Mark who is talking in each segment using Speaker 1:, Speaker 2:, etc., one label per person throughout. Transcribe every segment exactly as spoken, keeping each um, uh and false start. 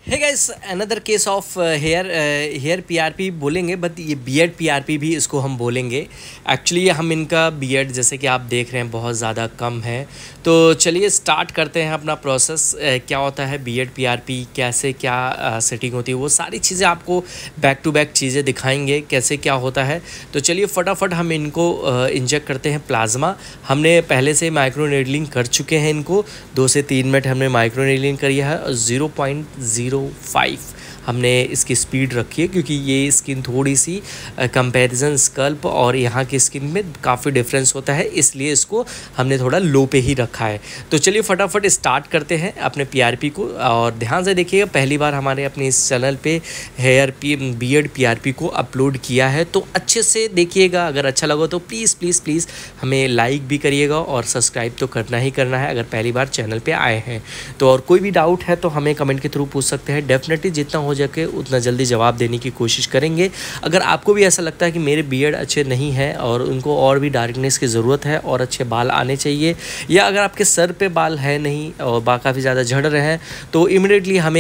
Speaker 1: है guys, another case of hair hair PRP बोलेंगे, but ये बियर्ड पीआरपी भी इसको हम बोलेंगे। एक्चुअली हम इनका बियर्ड जैसे कि आप देख रहे हैं बहुत ज़्यादा कम है। तो चलिए स्टार्ट करते हैं अपना प्रोसेस। uh, क्या होता है बियर्ड पीआरपी, कैसे क्या सेटिंग uh, होती है, वो सारी चीज़ें आपको बैक टू बैक चीज़ें दिखाएंगे कैसे क्या होता है। तो चलिए फटाफट हम इनको इंजेक्ट uh, करते हैं प्लाज्मा। हमने पहले से माइक्रो नीडलिंग कर चुके हैं इनको, दो से तीन मिनट हमने माइक्रो नीडलिंग करी है और ज़ीरो पॉइंट ज़ीरो फाइव हमने इसकी स्पीड रखी है, क्योंकि ये स्किन थोड़ी सी कंपैरिजन स्कल्प और यहाँ की स्किन में काफ़ी डिफरेंस होता है, इसलिए इसको हमने थोड़ा लो पे ही रखा है। तो चलिए फटाफट स्टार्ट करते हैं अपने पीआरपी को। और ध्यान से देखिएगा, पहली बार हमारे अपने इस चैनल पे हेयर पी बियर्ड पीआरपी को अपलोड किया है, तो अच्छे से देखिएगा। अगर अच्छा लगा तो प्लीज़ प्लीज़ प्लीज़ हमें लाइक भी करिएगा और सब्सक्राइब तो करना ही करना है अगर पहली बार चैनल पर आए हैं तो। और कोई भी डाउट है तो हमें कमेंट के थ्रू पूछ सकते हैं, डेफिनेटली जितना हो जाके उतना जल्दी जवाब देने की कोशिश करेंगे। अगर आपको भी ऐसा लगता है कि मेरे बियर्ड अच्छे नहीं है और उनको और भी डार्कनेस की ज़रूरत है और अच्छे बाल आने चाहिए, या अगर आपके सर पे बाल है नहीं और बाल काफ़ी ज़्यादा झड़ रहे हैं, तो इमीडिएटली हमें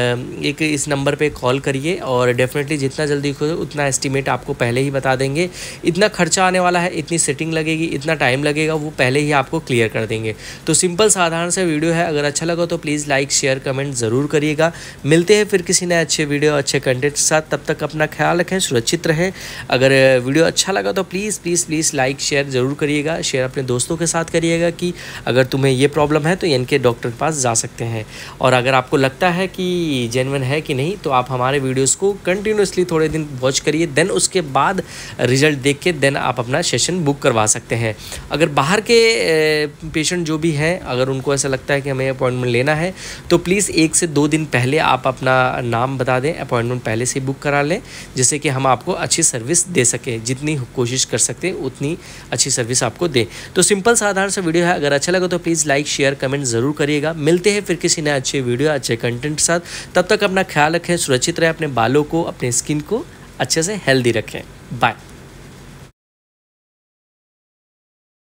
Speaker 1: एक इस नंबर पे कॉल करिए और डेफिनेटली जितना जल्दी हो उतना एस्टिमेट आपको पहले ही बता देंगे। इतना खर्चा आने वाला है, इतनी सेटिंग लगेगी, इतना टाइम लगेगा, वो पहले ही आपको क्लियर कर देंगे। तो सिंपल साधारण सा वीडियो है। अगर अच्छा लगा तो प्लीज़ लाइक शेयर कमेंट ज़रूर करिएगा। मिलते हैं फिर किसी नए अच्छे वीडियो अच्छे कंटेंट के साथ। तब तक अपना ख्याल रखें, सुरक्षित रहें। अगर वीडियो अच्छा लगा तो please please please like share ज़रूर करिएगा। शेयर अपने दोस्तों के साथ करिएगा कि अगर तुम्हें ये प्रॉब्लम है तो इनके डॉक्टर के पास जा सकते हैं। और अगर आपको लगता है कि जेन्युइन है कि नहीं, तो आप हमारे वीडियोज़ को कंटिन्यूसली थोड़े दिन वॉच करिए, देन उसके बाद रिजल्ट देख के देन आप अपना सेशन बुक करवा सकते हैं। अगर बाहर के पेशेंट जो भी हैं, अगर उनको ऐसा लगता है कि हमें अपॉइंटमेंट लेना है, तो प्लीज़ एक से दो दिन पहले आप अपना नाम बता दें, अपॉइंटमेंट पहले से बुक करा लें, जिससे कि हम आपको अच्छी सर्विस दे सकें। जितनी कोशिश कर सकते हैं उतनी अच्छी सर्विस आपको दें। तो सिंपल साधारण सा वीडियो है। अगर अच्छा लगा तो प्लीज़ लाइक शेयर कमेंट ज़रूर करिएगा। मिलते हैं फिर किसी नए अच्छे वीडियो अच्छे कंटेंट के साथ। तब तक अपना ख्याल रखें, सुरक्षित रहें, अपने बालों को अपने स्किन को अच्छे से हेल्दी रखें। बाय।